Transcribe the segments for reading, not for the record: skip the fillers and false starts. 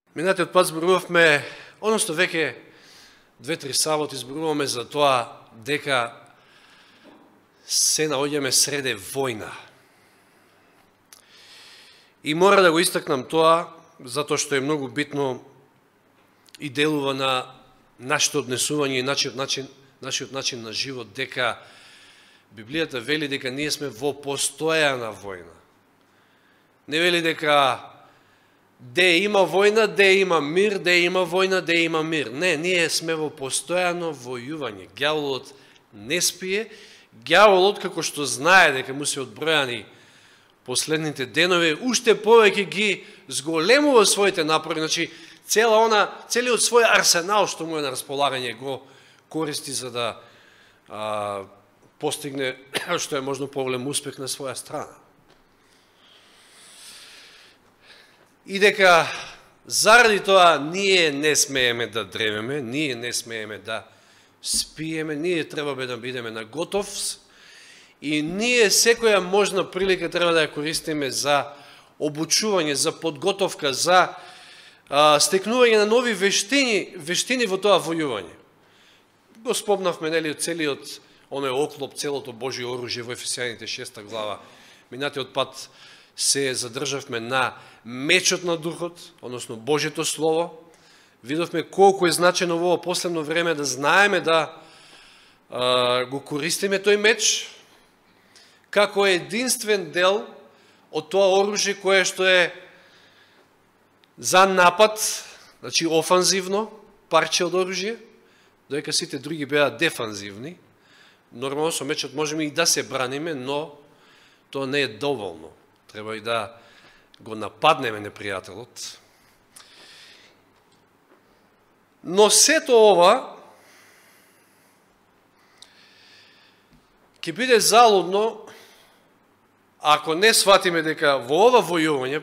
Минатиот пат зборувавме, односно веќе 2-3 саботи зборуваме за тоа дека се наоѓаме среде војна. И мора да го истакнам тоа, затоа што е многу битно и делува на нашето однесување и нашиот начин на живот, дека Библијата вели дека ние сме во постојана војна. Не вели дека де има војна, де има мир, де има војна, де има мир. Не, ние сме во постојано војување. Ѓаволот не спие. Ѓаволот, како што знае дека му се одбројани последните денови, уште повеќе ги зголемува своите напори. Значи, целиот свој арсенал што му е на располагање го користи за да постигне што е можно поголем успех на своја страна. И дека заради тоа ние не смееме да дремеме, ние не смееме да спиеме, ние требаме да бидеме на готов и ние секоја можна прилика треба да ја користиме за обучување, за подготовка, за стекнување на нови вештини во тоа војување. Го спомнавме, нели, целиот оној оклоп, целото Божие оружје во Ефесијаните 6 глава. Минатиот пат се задржавме на мечот на Духот, односно Божјето Слово. Видовме колку е значено во ово последно време да знаеме да го користиме тој меч, како единствен дел од тоа оружје кое што е за напад, значи офанзивно, парче од оружје, доека сите други беа дефанзивни. Нормално со мечот можеме и да се браниме, но тоа не е доволно. Треба и да го нападнеме непријателот. Но сето ова ќе биде залудно ако не сватиме дека во ова војување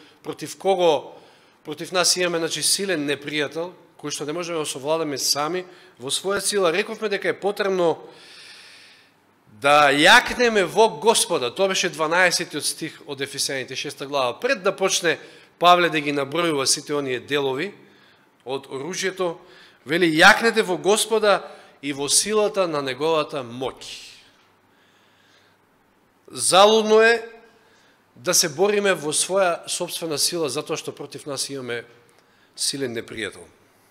против нас имаме, значи, силен непријател, кој што не можеме да совладаме сами во своја сила. Рековме дека е потребно да јакнеме во Господа. Тоа беше 12 стих од Ефесијаните 6 глава. Пред да почне Павле да ги набројува сите оние делови од оружјето, вели: јакнете во Господа и во силата на неговата моќ. Залудно е да се бориме во своја собствена сила, затоа што против нас имаме силен непријател.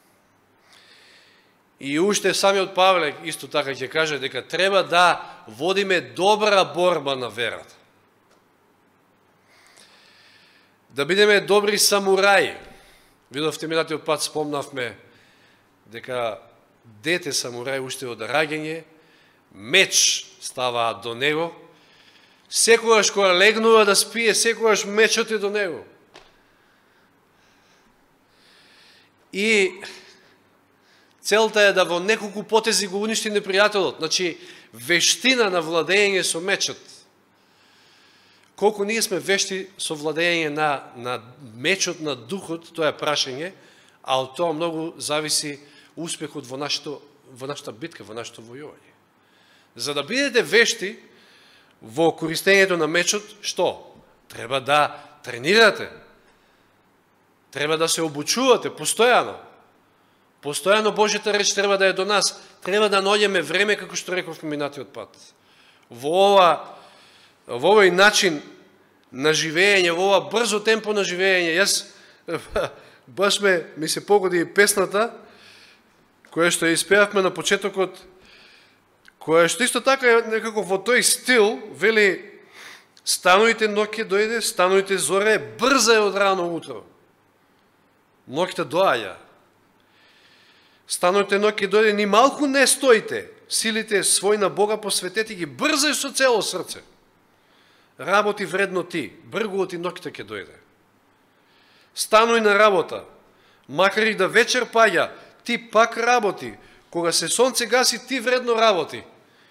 И уште самиот Павле исто така ќе каже дека треба да водиме добра борба на верата. Да бидеме добри самураи. Видовте минатиот пат спомнавме дека дете самурај уште од раѓање, меч става до него, секогаш кога легнува да спие, секогаш мечот е до него. И целта е да во неколку потези го уништи непријателот. Значи, вештина на владење со мечот. Колку ние сме вешти со владење на мечот на Духот, тоа е прашање, а од тоа многу зависи успехот во нашата битка, во нашето војување. За да бидете вешти во користењето на мечот, што? Треба да тренирате. Треба да се обучувате постојано. Постојано Божјата реч треба да е до нас. Треба да наоѓеме време, како што рековме минатиот пат. Во овој начин на живење, во ова брзо темпо на живење, јас баш ми се погоди и песната, која што ја испеавме на почетокот, која што исто така е некако во тој стил, вели: станујте, ноќе дојде, станујте, зоре, брза е од рано утро. Ноќта доаѓа. Станујте, ноќе дојде, ни малку не стоите, силите свој на Бога посветете ги, брзај со цело срце. Работи вредно ти, бргувот и ноќта ќе дојде. Стануј на работа, макар и да вечер паѓа, ти пак работи. Кога се сонце гаси, ти вредно работи.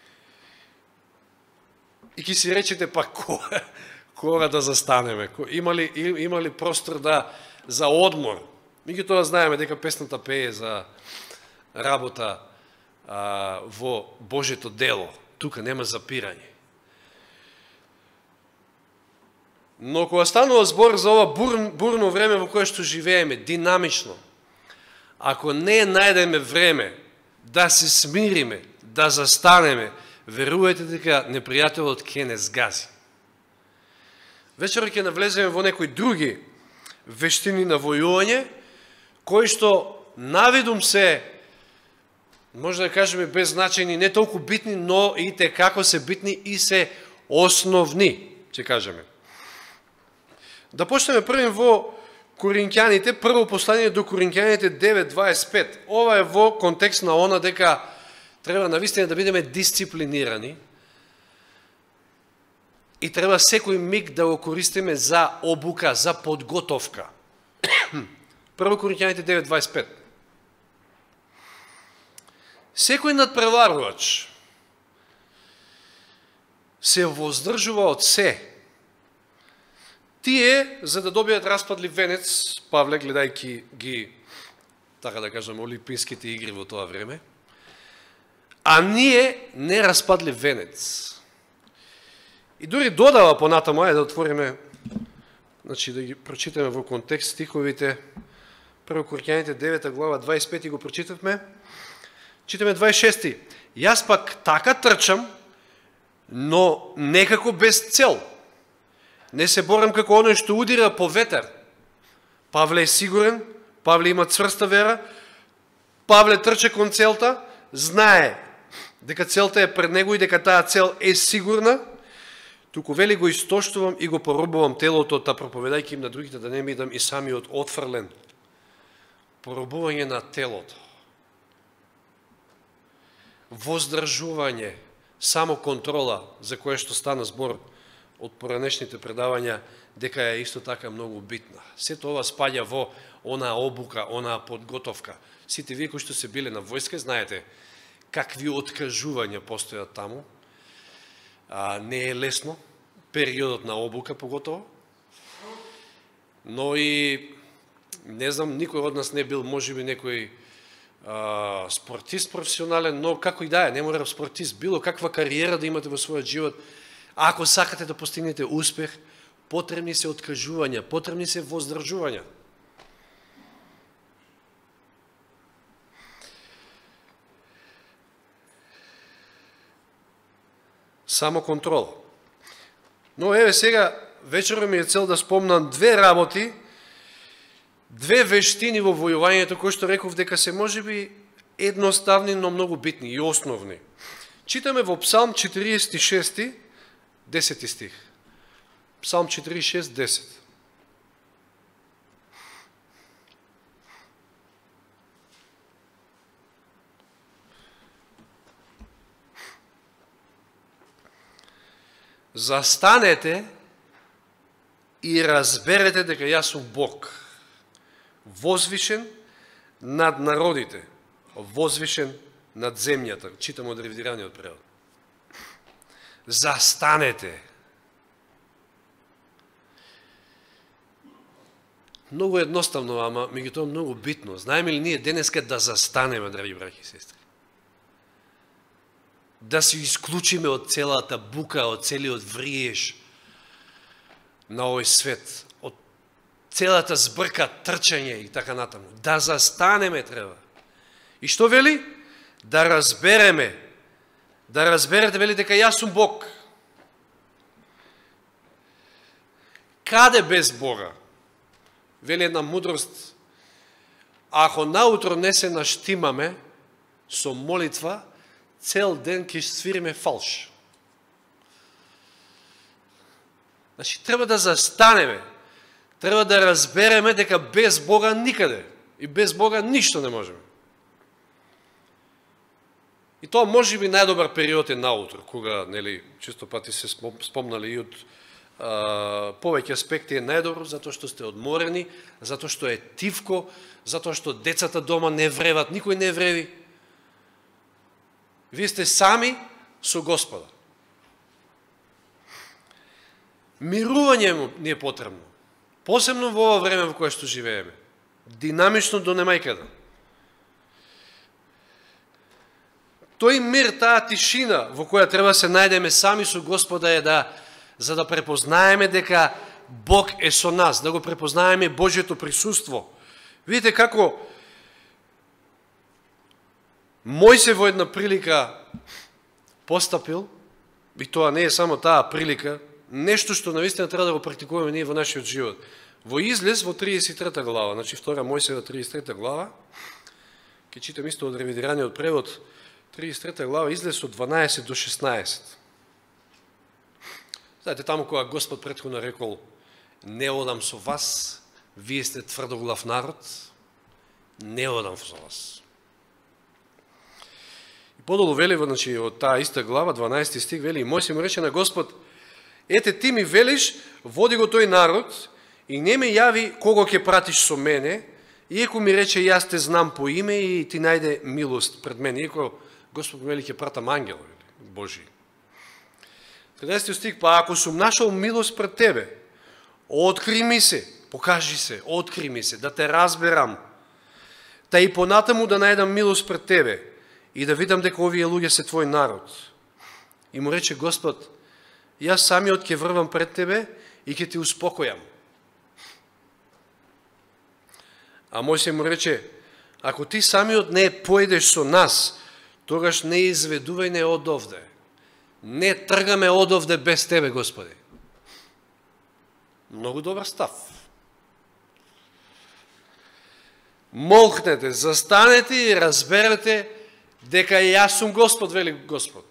И ќе си речете, па кога да застанеме? Има ли простор за одмор? Меѓутоа знаеме дека песната пее за работа во Божето дело. Тука нема запирање. Но кога станува збор за ова бурно време во кое што живееме, динамично, ако не најдеме време да се смириме, да застанеме, верувајте дека непријателот ќе не сгази. Вечера ќе навлеземе во некои други вештини на војување, кои што навидум се, може да кажеме беззначени, не толку битни, но и те како се битни и се основни, ќе кажеме. Да почнеме првим во Коринќаните, прво послание до Коринќаните 9:25. Ова е во контекст на она дека треба навистина да бидеме дисциплинирани и треба секој миг да го користиме за обука, за подготовка. Прво Коринќаните 9:25. Секој надпреварувач се воздржува од се. Тие, за да добијат распадлив венец, Павле, гледајќи ги, така да кажем, олимписките игри во тоа време, а ние не распадлив венец. И дури додава понатаму, да отвориме, значи да ги прочитаме во контекст стиховите, прво Коринќаните 9 глава 25 го прочитавме, читаме 26. Јас пак така трчам, но некако без цел. Не се борам како оној што удира по ветер. Павле е сигурен, Павле има цврста вера, Павле трче кон целта, знае дека целта е пред него и дека таа цел е сигурна, туку вели го истоштувам и го поробувам телото, та проповедајќи им на другите да не бидам и самиот отфрлен. Поробување на телото. Воздржување, само контрола, за кое што стана збор од поранешните предавања, дека е исто така многу битна. Сето ова спаѓа во онаа обука, онаа подготовка. Сите вие кои што се биле на војска, знаете какви откажувања постојат таму. Не е лесно, периодот на обука поготово. Но и, не знам, никој од нас не бил, можеби некој спортист професионален, но како и да е, не мора спортист, било каква кариера да имате во својот живот. Ако сакате да постигнете успех, потребни се откажувања, потребни се воздржувања. Само контрола. Но еве сега, вечерва ми е цел да спомнам две работи, две вештини во војувањето, кои што реков дека се можеби едноставни, но многу битни и основни. Читаме во Псалм 46, 10 стих. Псалм 46, 10. Застанете и разберете дека јас сум Бог, возвишен над народите, возвишен над земјата. Читам од ревидираниот превод. Застанете. Многу едноставно, ама меѓутоа многу битно. Знаеме ли ние денеска да застанеме, драги браќи и сестри? Да се исклучиме од целата бука, од целиот вриеш на овој свет, од целата збрка, трчање и така натаму. Да застанеме треба. И што вели? Да разбереме. Да разберете, вели, дека јас сум Бог. Каде без Бога? Вели една мудрост. Ако наутро не се наштимаме со молитва, цел ден ќе свириме фалш. Значи, треба да застанеме. Треба да разбереме дека без Бога никаде. И без Бога ништо не можеме. И тоа може би најдобар период е наутро, кога, нели, често пати се спомнали и од повеќе аспекти е најдобро, затоа што сте одморени, затоа што е тивко, затоа што децата дома не вреват, никој не вреви. Вие сте сами со Господа. Мирување ни е потребно. Посебно во ова време во кое што живееме. Динамично до немајкада. Тој мир, таа тишина во која треба се најдеме сами со Господа е за да препознаеме дека Бог е со нас, да го препознаеме Божјето присуство. Видите како Мојсе во една прилика постапил, и тоа не е само таа прилика, нешто што навистина треба да го практикуваме ние во нашиот живот. Во Излез, во 33 глава, значи 2 Мојсева 33 глава, ќе читам исто од ревидираниот превод, 33 глава, Излез од 12 до 16. Знаете, таму кога Господ претходно рекол, не одам со вас, вие сте тврдоглав народ, не одам со вас. И подолу вели, значи, од таа иста глава, 12 стих, вели, и Мојсе му рече на Господ, ете ти ми велиш, води го тој народ, и не ме јави кого ќе пратиш со мене, иеко ми рече, јас те знам по име и ти најде милост пред мене, иеко Господ вели ќе пратам ангел Божи. 13 стих, па ако сум нашол милост пред тебе, откри ми се, покажи се, откри ми се, да те разберам, та и понатаму да најдам милост пред тебе и да видам дека овие луѓе се твој народ. И му рече Господ, јас самиот ќе врвам пред тебе и ќе ти успокојам. А Мојсе му рече, ако ти самиот не поедеш со нас, тогаш не изведувај не од овде. Не тргаме од овде без тебе, Господи. Многу добар став. Молкнете, застанете и разберете дека јас сум Господ, вели Господ.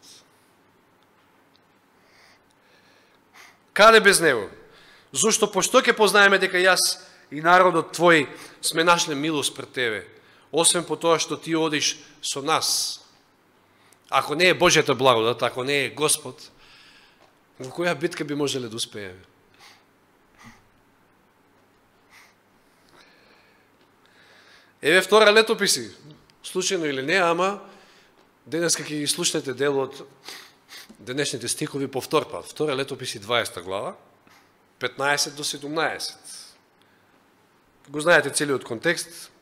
Каде без него? Зошто пошто ќе познаеме дека јас и народот твој сме нашле милост пред тебе, освен по тоа што ти одиш со нас. Ако не е Божјата благодат, ако не е Господ, во која битка би можеле да успееме? Еве втора летописи, случајно или не, ама денеска ќе ги слушнете дел од денешните стихови повтор пат. Втора летописи 20 глава, 15 до 17. Го знаете целиот контекст.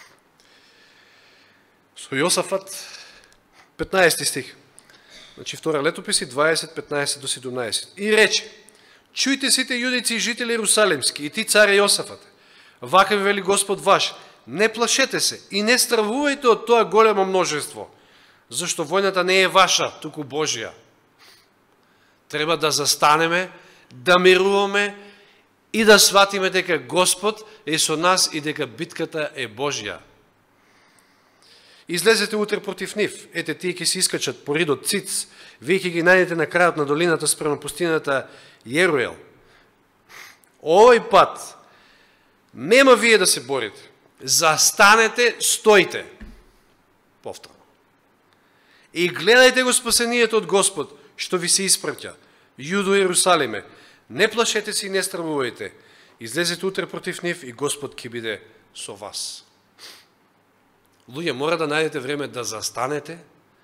Со Јосафат, 15 стих. Значи, втора летописи, 20, 15 до 17. И рече, чујте сите јудици и жители Иерусалимски, и ти, царе Јосафат, вака ви вели Господ ваш, не плашете се и не стравувајте од тоа големо множество, зашто војната не е ваша, туку Божја. Треба да застанеме, да мируваме и да сватиме дека Господ е со нас и дека битката е Божја. Излезете утре против нив, ете тие ќе се искачат по ридот Циц, вие ќе ги најдете на крајот на долината спрема пустината Јеруел. Овој пат нема вие да се борите. Застанете, стоите. Повторно. И гледајте го спасението од Господ, што ви се испраќа. Јудо Иерусалиме, не плашете се и не стравувајте. Излезете утре против нив и Господ ќе биде со вас. Луѓе, мора да најдете време да застанете,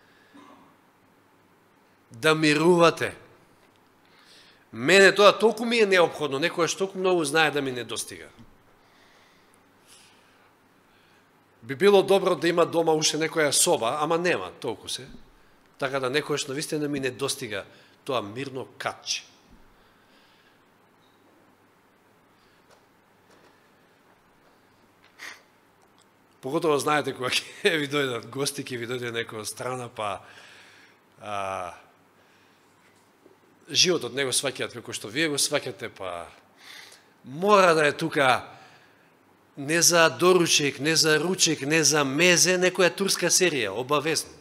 да мирувате. Мене тоа толку ми е неопходно, некојаш толку многу знае да ми не достига. Би било добро да има дома уште некоја соба, ама нема, толку се. Така да некојаш навистина ми не достига тоа мирно катче. Поготово знаете кога ќе ви дојдат гости, ќе ви дојде некоја страна, па животот не го сваќаат како што вие го сваќате, па мора да е тука не за доручек, не за ручек, не за мезе, некоја турска серија, обавезно.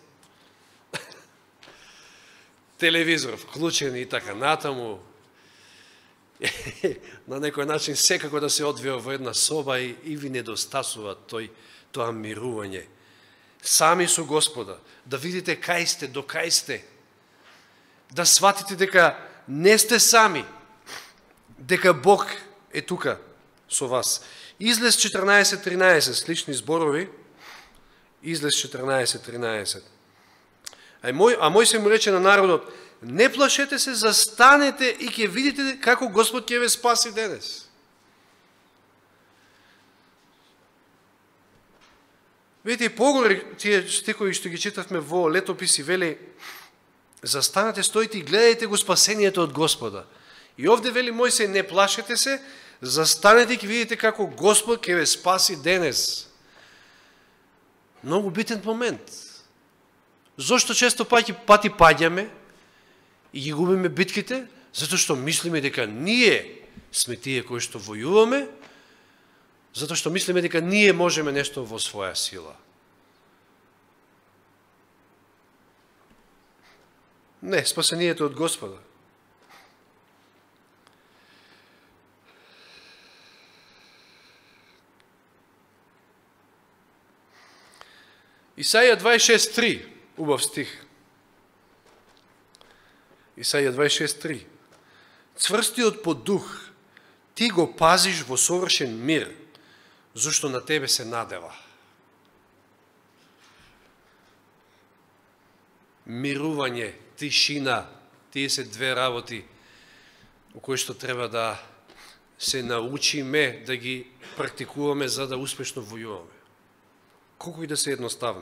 Телевизор вклучен и така натаму. На некој начин секако да се одвива во една соба и ви недостасува тоа мирување. Сами со Господа, да видите кај сте, до кај сте. Да сватите дека не сте сами, дека Бог е тука со вас. Излез 14.13, слични зборови, Излез 14.13. А Мојсе му рече на народот, не плашете се, застанете и ќе видите како Господ ќе ве спаси денес. Видите, погори тие стихови што ги читавме во летописи, вели, застанете, стоите и гледајте го спасението од Господа. И овде вели Мојсей, не плашете се, застанете и ќе видите како Господ ќе ве спаси денес. Многу битен момент. Зошто често пати паѓаме и ги губиме битките? Затоа што мислиме дека ние сме тие кои што војуваме, затоа што мислиме дека ние можеме нешто во своја сила. Не, спасението од Господа. Исаија 26.3, убав стих. Исаија 26.3. Цврстиот по дух, ти го пазиш во совршен мир, зашто на тебе се надева. Мирување, тишина, тие се две работи у кои што треба да се научиме да ги практикуваме за да успешно војуваме. Колку и да се едноставно.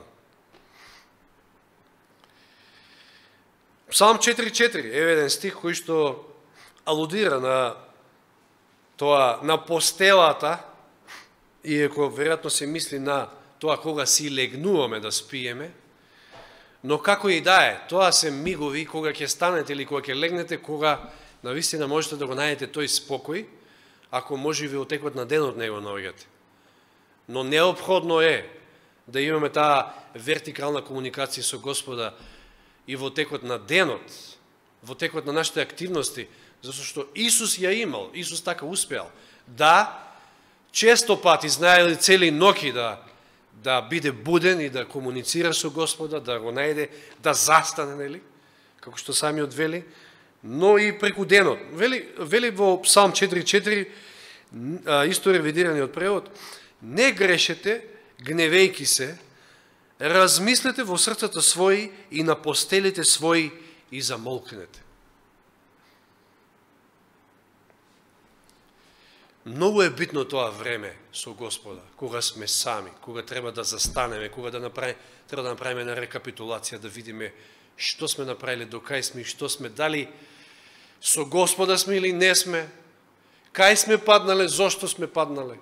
Псалм 4.4 е еден стих кој што алудира на тоа, на постелата, иако веројатно се мисли на тоа кога си легнуваме да спиеме, но како и да е, тоа се мигови кога ќе станете или кога ќе легнете, кога навистина можете да го најдете тој спокој, ако може и во текот на денот него наоѓате. Но неопходно е да имаме таа вертикална комуникација со Господа и во текот на денот, во текот на нашите активности, затоа што Исус ја имал, Исус така успеал, да често пати, знаели цели ноќи да биде буден и да комуницира со Господа, да го најде, да застане, нели, како што самиот вели, но и преку денот. Вели во Псалм 4.4, исто ревидираниот превод, не грешете, гневејки се, размислете во срцата своји и на постелите своји и замолкнете. Многу е битно тоа време со Господа, кога сме сами, кога треба да застанеме, кога треба да направиме една рекапитулација, да видиме што сме направили, до кај сме, што сме, дали со Господа сме или не сме, кај сме паднале, зошто сме паднале.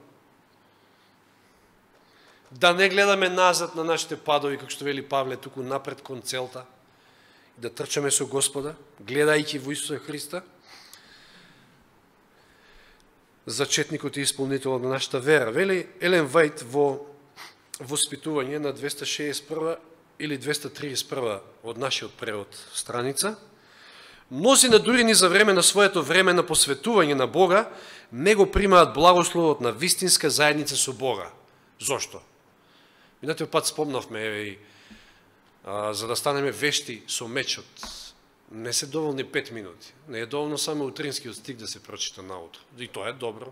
Да не гледаме назад на нашите падови, како што вели Павле, туку напред кон целта, да трчаме со Господа, гледајќи во Исуса Христа, зачетникот и исполнителот на нашата вера. Вели Елен Вајт во Воспитување на 261 или 231 од нашиот превод страница, мнозина дури ни за време на своето време на посветување на Бога не го примаат благословот на вистинска заедница со Бога. Зошто? Минатиот пат спомнавме, за да станеме вешти со мечот, не се доволни 5 минути. Не е доволно само утринскиот стих да се прочита наутро. И тоа е добро.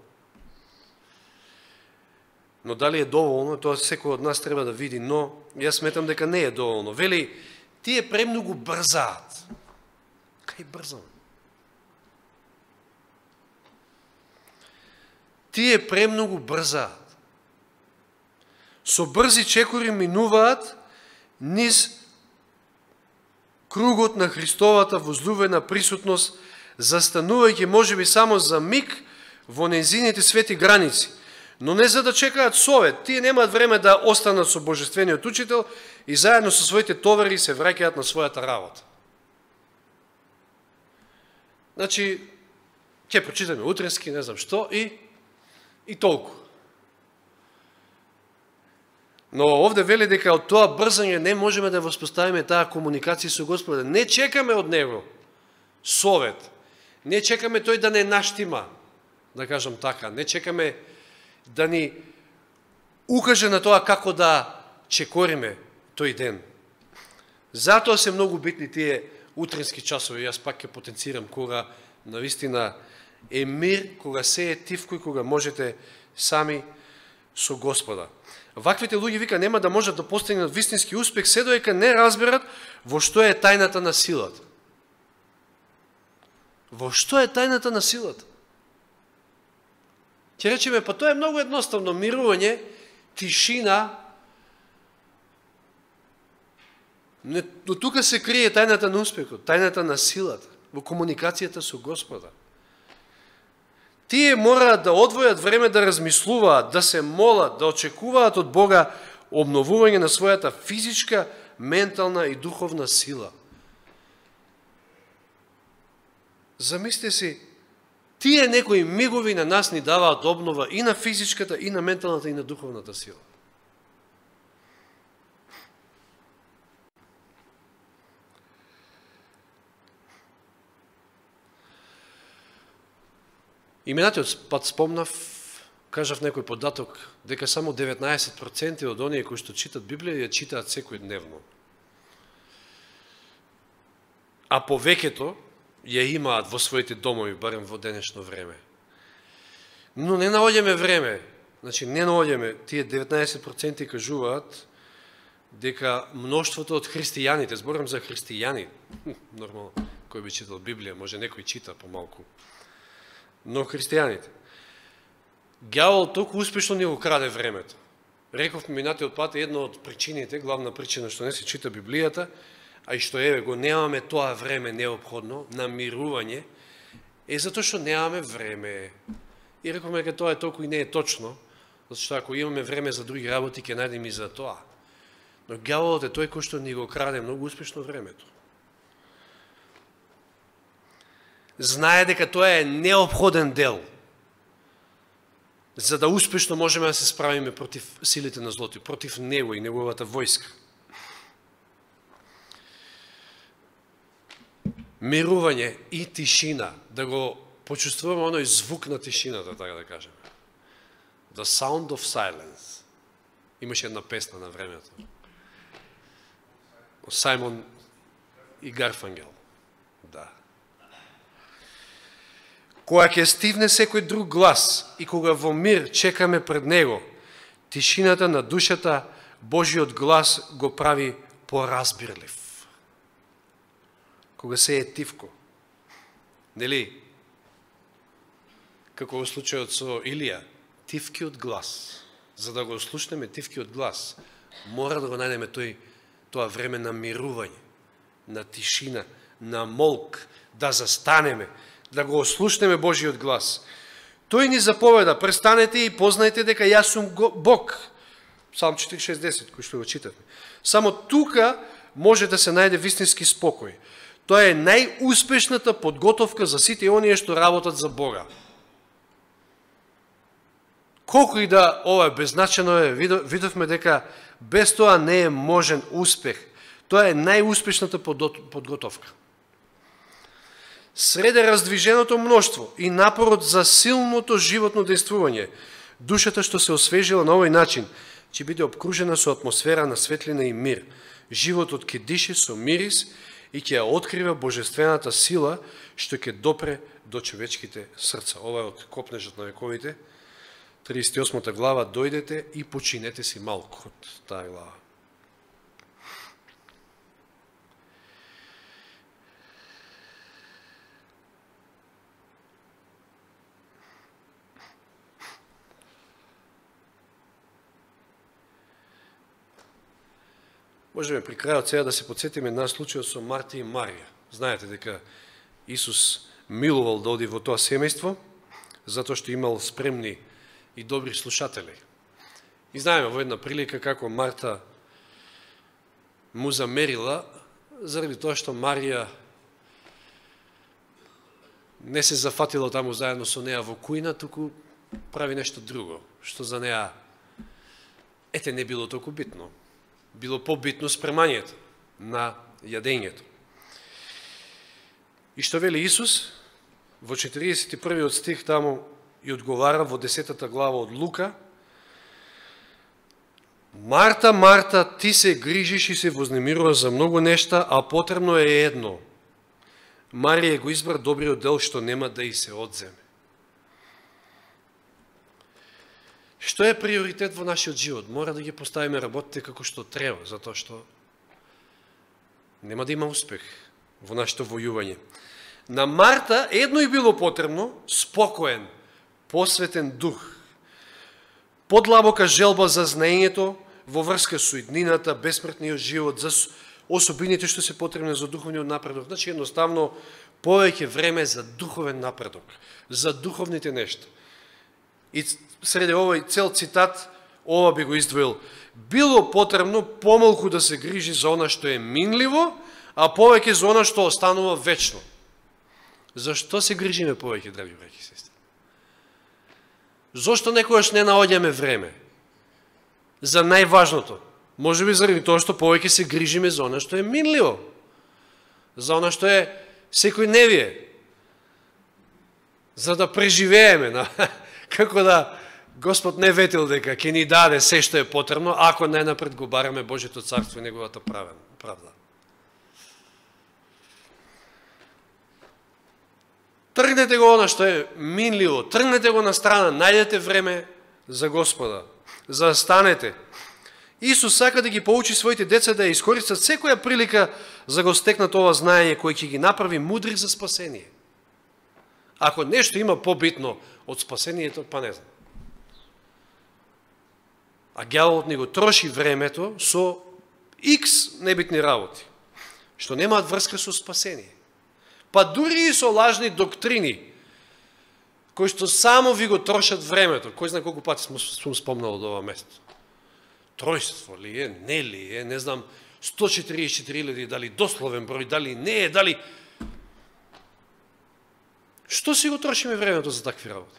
Но дали е доволно, тоа секој од нас треба да види, но јас сметам дека не е доволно. Вели, тие премногу брзаат. Кај брзам? Тие премногу брзаат. Со брзи чекори минуваат низ кругот на Христовата возлюбена присутност, застанувајќи можеби само за миг во нејзините свети граници, но не за да чекаат совет. Тие немаат време да останат со Божествениот учител и заедно со своите товари се враќаат на својата работа. Значи, ќе прочитаме утренски, не знам што, и толку. Но овде вели дека од тоа брзање не можеме да воспоставиме таа комуникација со Господа. Не чекаме од Него совет. Не чекаме тој да не наштима, да кажам така. Не чекаме да ни укаже на тоа како да чекориме тој ден. Затоа се многу битни тие утрински часови. Јас пак ќе потенцирам кога навистина е мир, кога се е тивко и кога можете сами со Господа. Ваквите луѓе, вика, нема да можат да постигнат вистински успех, се доека не разберат во што е тајната на силата. Во што е тајната на силата? Ќе речеме, па тоа е многу едноставно, мирување, тишина, но тука се крие тајната на успехот, тајната на силата, во комуникацијата со Господа. Тие мораат да одвојат време да размислуваат, да се молат, да очекуваат од Бога обновување на својата физичка, ментална и духовна сила. Замислете си, тие некои мигови на нас ни даваат обнова и на физичката, и на менталната, и на духовната сила. И минатиот пат спомнав, кажав некој податок, дека само 19% од оние кои што читат Библија ја читаат секој дневно. А повеќето ја имаат во своите домови, барем во денешно време. Но не наоѓаме време, значи не наоѓаме, тие 19% кажуваат дека мноштвото од христијаните, зборам за христијани, нормално, кој би читал Библија, може некој чита помалку, но христијаните. Ѓавол толку успешно ни го краде времето. Реков минатиот пат, една од причините, главна причина што не се чита Библијата, а и што еве го немаме тоа време неопходно на мирување, е затоа што немаме време. И рековме дека тоа е толку и не е точно, затоа што ако имаме време за други работи, ќе најдеме и за тоа. Но ѓаволот е тој кој што ни го краде многу успешно времето. Знае дека тоа е неопходен дел, за да успешно можеме да се справиме против силите на злото, против него и неговата војска. Мирување и тишина, да го почувствуваме оној звук на тишината, така да кажеме. The sound of silence. Имаше една песна на времето. Саймон и Гарфангел. Да. Кога ќе стивне секој друг глас и кога во мир чекаме пред него, тишината на душата, Божиот глас го прави поразбирлив. Кога се е тивко. Нели? Како во случајот со Илија, тивкиот глас. За да го слушнеме тивкиот глас, мора да го најдеме тоа време на мирување, на тишина, на молк, да застанеме, да го ослушнеме Божиот глас. Тој ни заповеда, престанете и познајте дека јас сум Бог. Псалм 4:60, кој што го читаме. Само тука може да се најде вистински спокој. Тоа е најуспешната подготовка за сите оние што работат за Бога. Колку и да ова е беззначено е, видовме дека без тоа не е можен успех. Тоа е најуспешната подготовка. Среде раздвиженото мноштво и напорот за силното животно дејствување, душата што се освежила на овој начин, ќе биде обкружена со атмосфера на светлина и мир. Животот ќе дише со мирис и ќе ја открива божествената сила што ќе допре до човечките срца. Ова е од Копнежот на вековите, 38 глава, дојдете и починете си малку од таа глава. Можеме при крајот сега да се подсетиме на случајот со Марта и Марија. Знаете дека Исус милувал да оди во тоа семејство, затоа што имал спремни и добри слушатели. И знаеме во една прилика како Марта му замерила заради тоа што Марија не се зафатила таму заедно со неа во кујна, туку прави нешто друго, што за неа не било толку битно. Било побитно спремањето на јадењето. И што вели Исус? Во 41 стих таму и одговара во 10 глава од Лука: Марта, Марта, ти се грижиш и се вознемируваш за многу нешта, а потребно е едно. Марија го избра добриот дел што нема да и се одземе. Што е приоритет во нашиот живот? Мора да ги поставиме работите како што треба, затоа што нема да има успех во нашето војување. На Марта едно и било потребно: спокоен, посветен дух, подлабока желба за знаењето во врска со иднината, бесмртниот живот, за особините што се потребни за духовниот напредок. Значи, едноставно, повеќе време за духовен напредок, за духовните нешта. И среде овој цел цитат, ова би го издвоил. Било потребно помалку да се грижи за она што е минливо, а повеќе за она што останува вечно. Зашто се грижиме повеќе, драги браќи и сестри? Зошто некојаш не наоѓаме време за најважното? Може би заради тоа што повеќе се грижиме за она што е минливо, за она што е секојдневие, за да преживееме, како да Господ не ветил дека ќе ни даде се што е потребно, ако најнапред го бараме Божјето царство и неговата правда. Тргнете го она што е минливо, тргнете го на страна, најдете време за Господа, за да станете. Исус сака да ги поучи своите деца да ја искористат секоја прилика за го стекнат ова знаење кој ќе ги направи мудри за спасение. Ако нешто има побитно од спасението, па не знам. А ѓаволот ни го троши времето со икс небитни работи, што немаат врска со спасение. Па дури и со лажни доктрини, кои што само ви го трошат времето. Кој знае колку пати сум спомнал од ова место. Тројство ли е, не ли е, не знам, 144.000, дали дословен број, дали не е, дали... Што си го трошиме времето за такви работи?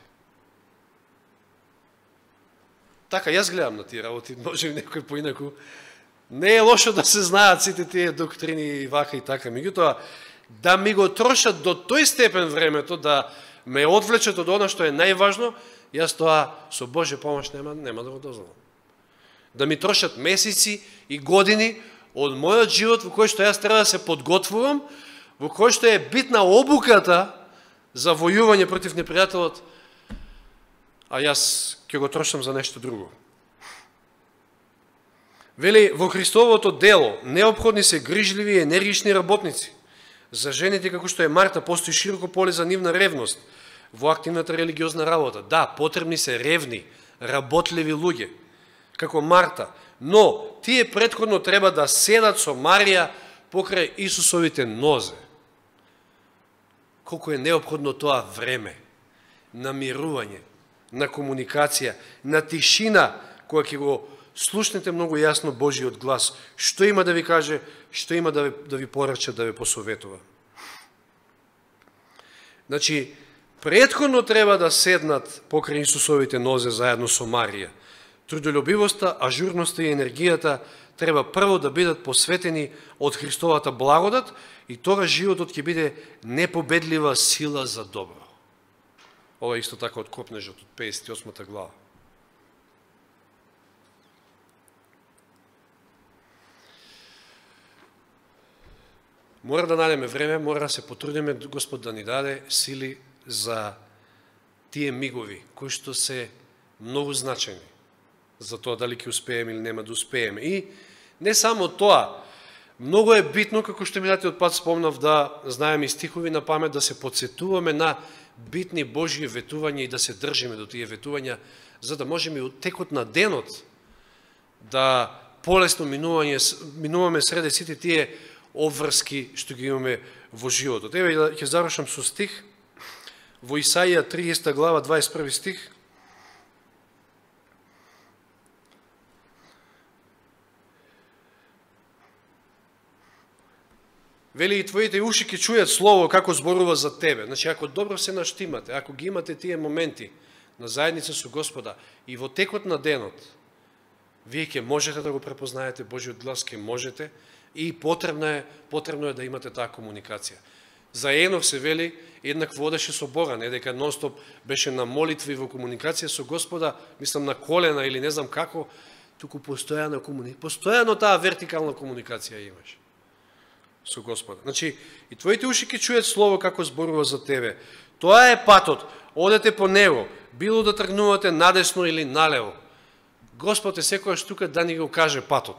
Така, јас гледам на тие работи, може би некој поинаку. Не е лошо да се знаат сите тие доктрини и вака и така. Меѓутоа, да ми го трошат до тој степен времето, да ме одвлечат од она што е најважно, јас тоа со Божја помош нема да го дозволам. Да ми трошат месеци и години од мојот живот во кој што јас треба да се подготвувам, во кој што е битна обуката за војување против непријателот, а јас ќе го трошам за нешто друго. Вели, во Христовото дело неопходни се грижливи и енергични работници. За жените, како што е Марта, постои широко поле за нивна ревност во активната религиозна работа. Да, потребни се ревни, работливи луѓе, како Марта, но тие претходно треба да седат со Марија покрај Исусовите нозе. Колку е неопходно тоа време на мирување, на комуникација, на тишина, која ќе го слушнете многу јасно Божиот глас, што има да ви каже, што има да ви порача, да ви посоветува. Значи, претходно треба да седнат покрај Исусовите нозе заедно со Марија. Трудолюбивоста, ажурноста и енергијата треба прво да бидат посветени од Христовата благодат и тога животот ќе биде непобедлива сила за добро. Ова исто така од Копнежот, од 58 глава. Мора да најдеме време, мора да се потрудиме Господ да ни даде сили за тие мигови, кои што се многу значени за тоа дали ќе успееме или нема да успееме. И не само тоа, многу е битно, како што минатиот пат спомнав, да знаеме и стихови на памет, да се подсетуваме на битни Божји ветувања и да се држиме до тие ветувања, за да можеме од текот на денот да полесно минуваме среде сите тие обврски што ги имаме во животот. Еве ќе завршам со стих во Исаија 30 глава 21 стих. Вели, и твоите уши ќе чујат слово како зборува за тебе. Значи, ако добро се наштимате, ако ги имате тие моменти на заедница со Господа и во текот на денот, вие ќе можете да го препознаете Божиот глас, ќе можете, и потребно е да имате таа комуникација. За Енох се вели, еднак водеше со Бога, не дека нонстоп беше на молитва и во комуникација со Господа, мислам на колена или не знам како, туку постојано таа вертикална комуникација имаш со Господа. Значи, и твоите уши ќе чујат слово како зборува за тебе. Тоа е патот, одете по него, било да тргнувате надесно или налево. Господ е секојаш тука да ни го каже патот.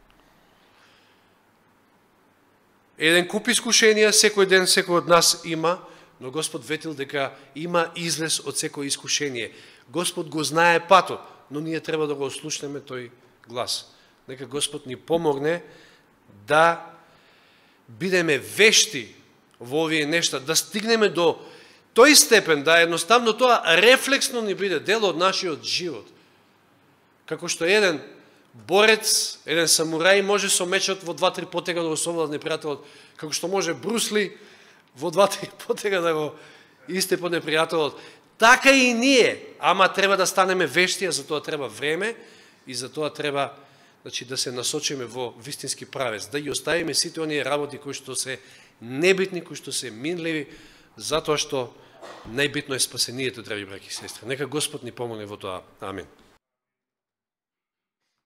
Еден куп искушенија секој ден секој од нас има, но Господ ветил дека има излез од секој искушение. Господ го знае патот, но ние треба да го ослушнеме тој глас. Нека Господ ни помогне да бидеме вешти во овие нешта, да стигнеме до тој степен да едноставно тоа рефлексно ни биде дел од нашиот живот. Како што еден борец, еден самурај може со мечот во 2-3 потега да го совлада непријателот, како што може Брусли во 2-3 потега да го истепа непријателот. Така и ние, ама треба да станеме вешти, а за тоа треба време и за тоа треба да се насочиме во вистински правец, да ги оставиме сите оние работи кои што се небитни, кои што се минливи, затоа што најбитно е спасението, драги браќи и сестри. Нека Господ ни помогне во тоа. Амин.